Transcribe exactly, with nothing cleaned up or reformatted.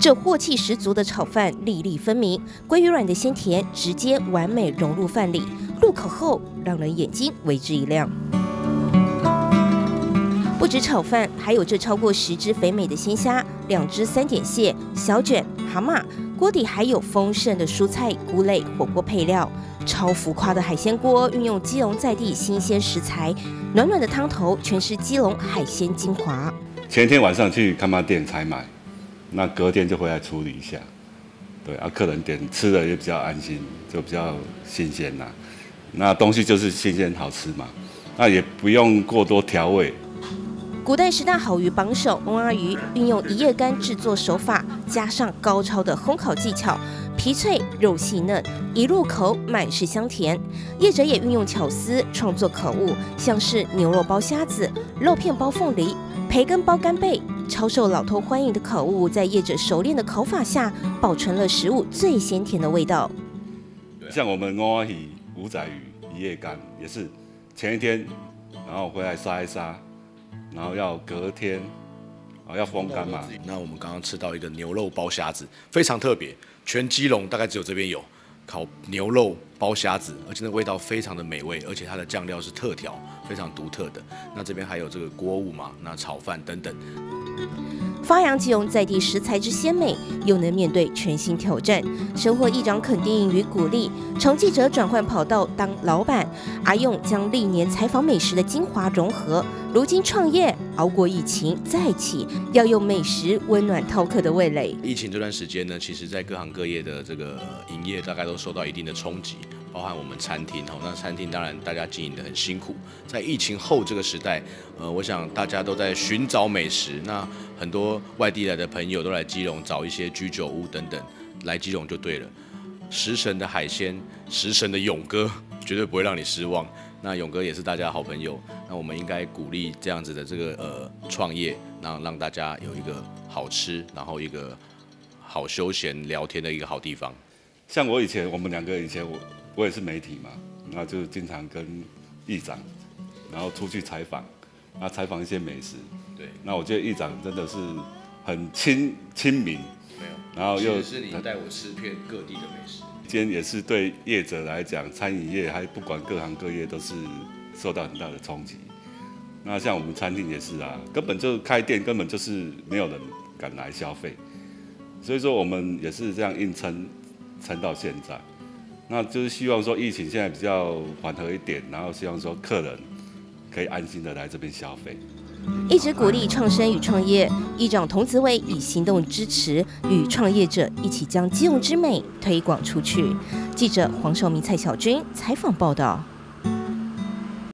这镬气十足的炒饭粒粒分明，鲑鱼卵的鲜甜直接完美融入饭里，入口后让人眼睛为之一亮。不止炒饭，还有这超过十只肥美的鲜虾，两只三点蟹、小卷、蛤蟆，锅底还有丰盛的蔬菜、菇类火锅配料。超浮夸的海鲜锅，运用基隆在地新鲜食材，暖暖的汤头全是基隆海鲜精华。 前一天晚上去干妈店采买，那隔天就回来处理一下。对啊，客人点吃的也比较安心，就比较新鲜啦。那东西就是新鲜好吃嘛，那也不用过多调味。 古代十大好鱼榜首翁阿鱼，运用一夜干制作手法，加上高超的烘烤技巧，皮脆肉细嫩，一入口满是香甜。业者也运用巧思创作可物，像是牛肉包虾子、肉片包凤梨、培根包干贝，超受老头欢迎的可物，在业者熟练的烤法下，保存了食物最鲜甜的味道。 像我们翁阿鱼、五仔鱼一夜干也是前一天，然后回来杀一杀。然后要隔天，啊要风干嘛？ 那我们刚刚吃到一个牛肉包虾子，非常特别，全基隆大概只有这边有烤牛肉包虾子，而且那味道非常的美味，而且它的酱料是特调，非常独特的。那这边还有这个锅物嘛，那炒饭等等。 发扬基隆在地食材之鲜美，又能面对全新挑战，收获议长肯定与鼓励。从记者转换跑道当老板，阿用将历年采访美食的精华融合，如今创业，熬过疫情再起，要用美食温暖饕客的味蕾。 疫情这段时间呢，其实在各行各业的这个营业大概都受到一定的冲击。包含我们餐厅哦，那餐厅当然大家经营得很辛苦。在疫情后这个时代，呃，我想大家都在寻找美食。那很多外地来的朋友都来基隆找一些居酒屋等等，来基隆就对了。食神的海鲜，食神的勇哥，绝对不会让你失望。那勇哥也是大家好朋友，那我们应该鼓励这样子的这个呃创业，让让大家有一个好吃，然后一个好休闲聊天的一个好地方。 像我以前，我们两个以前我。我也是媒体嘛，那就经常跟议长，然后出去采访，那采访一些美食。 对， 那我觉得议长真的是很亲亲民， 没有， 然后又是你带我吃遍各地的美食。 今天也是对业者来讲，餐饮业还不管各行各业都是受到很大的冲击。那像我们餐厅也是啊，根本就开店根本就是没有人敢来消费，所以说我们也是这样硬撑撑到现在。那就是希望说疫情现在比较缓和一点，然后希望说客人可以安心的来这边消费。 一直鼓励创生与创业，议长童子伟以行动支持，与创业者一起将基隆之美推广出去。记者黄寿明、蔡小军采访报道。